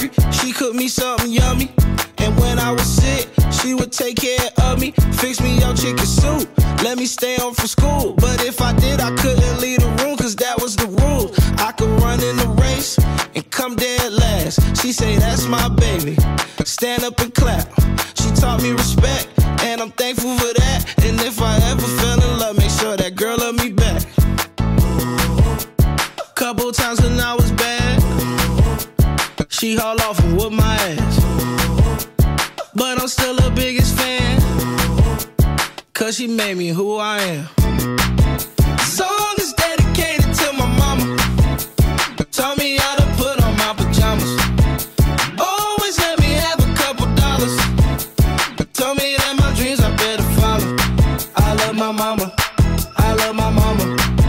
hungry, she cooked me something yummy. And when I was sick, she would take care of me. Fix me your chicken soup, let me stay home from school. But if I did, I couldn't leave the room, cause that was the rules. I could run in the race and come dead last. She say that's my baby, stand up and clap. She taught me respect, and I'm thankful for that. And if I ever fell in love, make sure that girl love me back. Couple times when I was bad, she haul off and whoop my ass. But I'm still her biggest fan, cause she made me who I am. Song is dedicated to my mama, taught me how to put on my pajamas. Always let me have a couple dollars, told me that my dreams I better follow. I love my mama, I love my mama.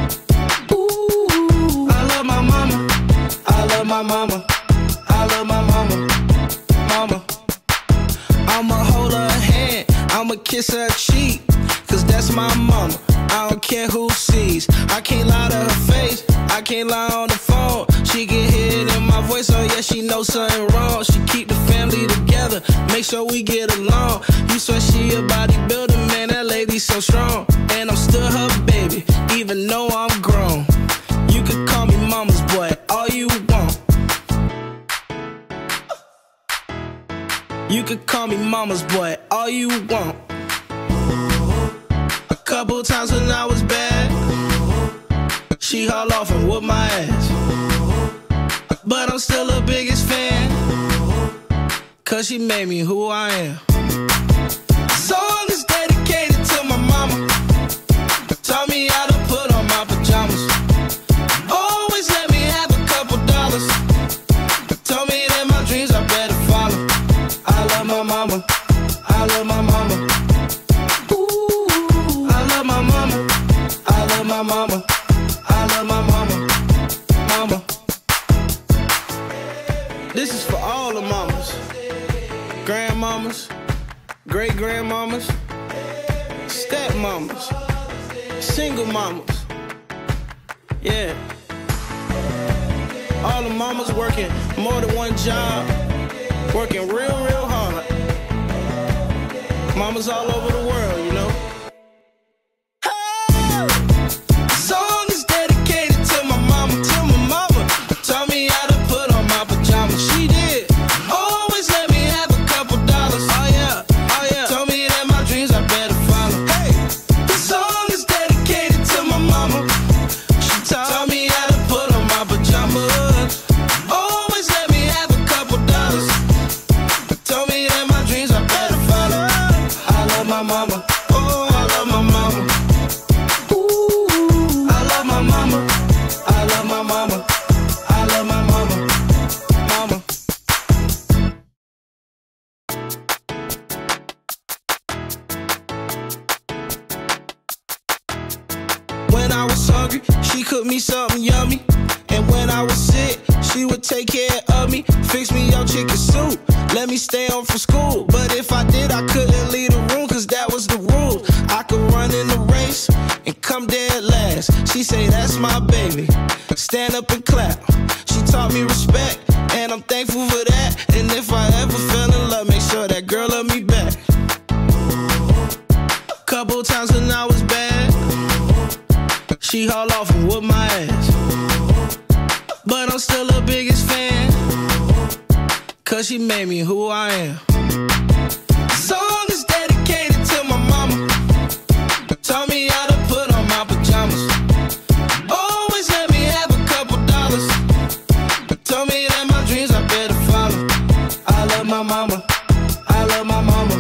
Ooh, I love my mama, I love my mama, I love my mama, mama. I'ma hold her hand, I'ma kiss her cheek, cause that's my mama, I don't care who sees. I can't lie to her face, I can't lie on the phone. She can hear it in my voice, oh yeah, she knows something wrong. She keep the family together, make sure we get along. You swear she a bodybuilder, man, that lady so strong. And I'm still her baby, even though I'm grown. You could call me mama's boy, all you want. You could call me mama's boy, all you want. A couple times when I was bad, she haul off and whoop my ass. But I'm still her biggest fan, cause she made me who I am. Song is dedicated to my mama, taught me how to put on my pajamas. Always let me have a couple dollars, told me that my dreams I better follow. I love my mama, I love my mama. Ooh, I love my mama, I love my mama, I love my mama, mama. This is for all the mamas, grandmamas, great-grandmamas, stepmamas, single mamas. Yeah. All the mamas working more than one job, working real, real hard. Mamas all over the world, you know. Hey! Song is dedicated to my mama, taught me how to put on my pajamas. She did. Always let me have a couple dollars. Oh yeah, oh yeah. Told me that my dreams I better follow. Hey! The song is dedicated to my mama. She taught me how to put on my pajamas. Always let me have a couple dollars, told me that my dreams I better follow. I love my mama, oh I love my mama. Ooh, I love my mama, I love my mama, I love my mama, mama. When I was hungry, she cooked me something yummy. And when I was sick, she would take care of me. Fix me your chicken soup, let me stay home from school. But if I did, I couldn't leave the room, cause that was the rules. I could run in the race and come dead last. She say that's my baby, stand up and clap. She taught me respect, and I'm thankful for that. And if I ever fell in love, make sure that girl love me back. Couple times when I was bad, she haul off and whoop my ass. But I'm still her biggest fan, cause she made me who I am. Song is dedicated to my mama, taught me how to put on my pajamas. Always let me have a couple dollars, told me that my dreams I better follow. I love my mama, I love my mama.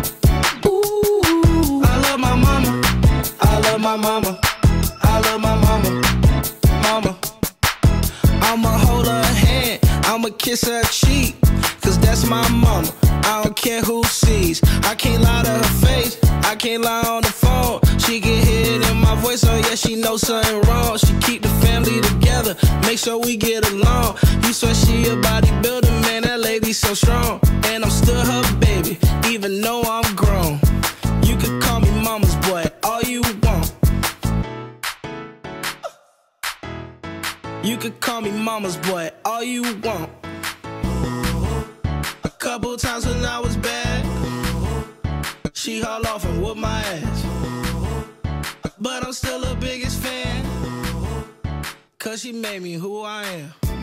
Ooh, I love my mama, I love my mama, I love my mama, mama. I'ma hold her hand, I'ma kiss her cheek, cause that's my mama, I don't care who sees. I can't lie to her face, I can't lie on the phone. She can hear it in my voice, oh yeah, she knows something wrong. She keep the family together, make sure we get along. You swear she a bodybuilder, man, that lady so strong. And I'm still her baby, even though I'm grown. You could call me mama's boy, all you want. You could call me mama's boy, all you want. Couple times when I was bad, she hauled off and whooped my ass. But I'm still her biggest fan, 'cause she made me who I am.